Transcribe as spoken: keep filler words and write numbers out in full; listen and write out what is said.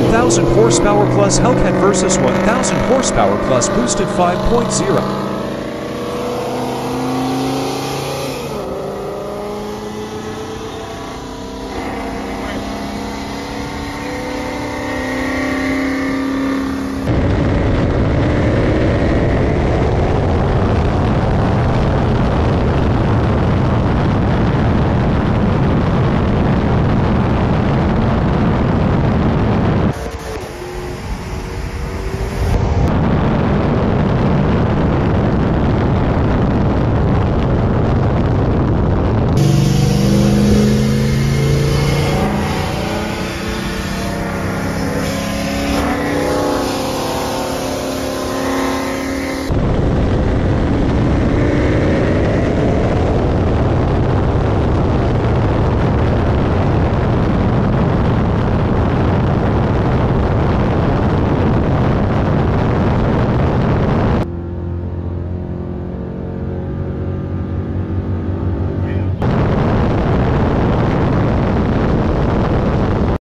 thousand horsepower plus Hellcat versus one thousand horsepower plus boosted five point oh.